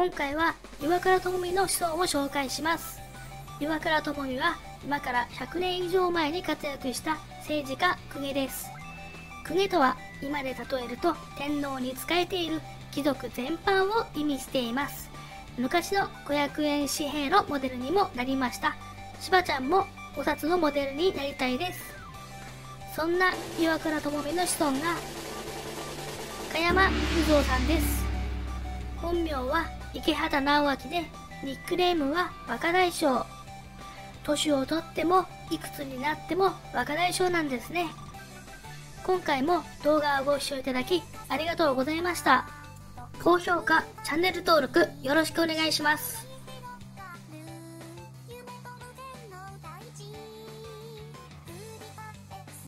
今回は岩倉具視の子孫を紹介します。岩倉具視は今から100年以上前に活躍した政治家公家です。公家とは今で例えると天皇に仕えている貴族全般を意味しています。昔の500円紙幣のモデルにもなりました。しばちゃんもお札のモデルになりたいです。そんな岩倉具視の子孫が加山雄三さんです。本名は池畑直明で、ニックネームは若大将。年をとってもいくつになっても若大将なんですね。今回も動画をご視聴いただきありがとうございました。高評価、チャンネル登録よろしくお願いします。